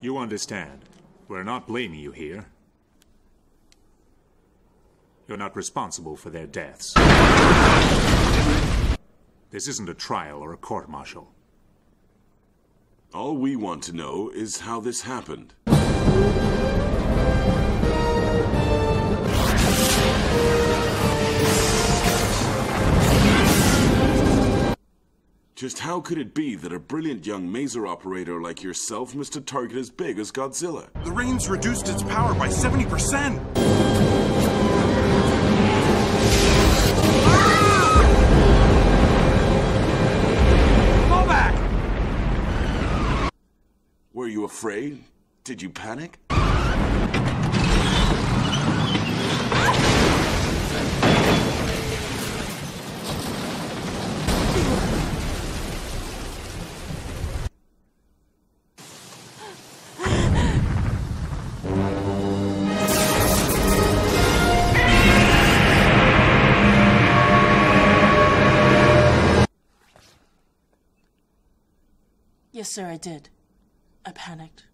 You understand. We're not blaming you here. You're not responsible for their deaths. This isn't a trial or a court-martial. All we want to know is how this happened. Just how could it be that a brilliant young maser operator like yourself missed a target as big as Godzilla? The rains reduced its power by 70%! Fall back! Were you afraid? Did you panic? Yes, sir, I did. I panicked.